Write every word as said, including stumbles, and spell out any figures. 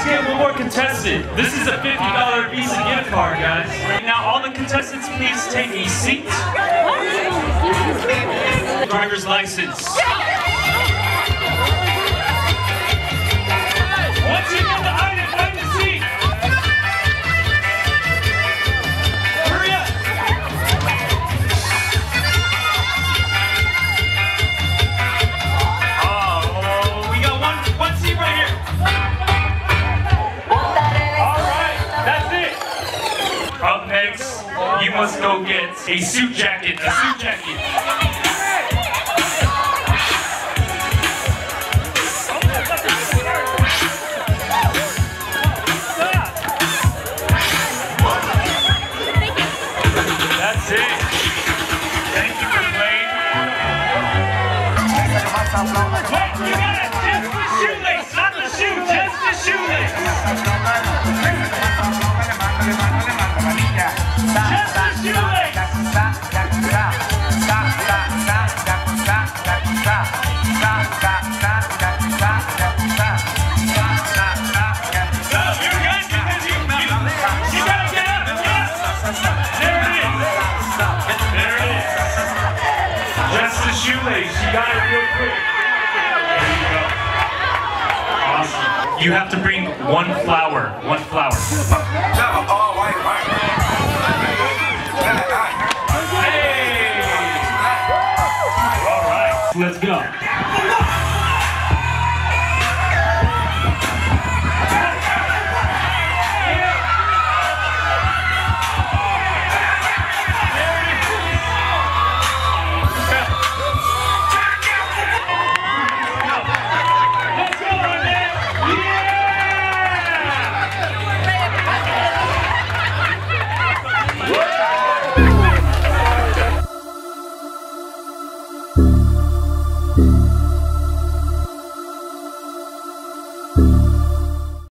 Let's get one more contestant. This is a fifty dollar Visa gift card, guys. Now, all the contestants, please take a seat. Driver's license. Once you get the item, find the seat. Hurry up. Oh, we got one, one seat right here. All right, that's it. Up next, you must go get a suit jacket, a suit jacket. That's it. Thank you for playing. Wait, you got it. Just the shoelace, not the shoe. Just the shoelace. Just the shoelace. No, you're good because you, you, you gotta get up. Get up. There it is. There it is. Just the shoelace. You got it real quick. There you go. Awesome. You have to bring one flower. One flower. Hey! All right. Let's go. Thank you.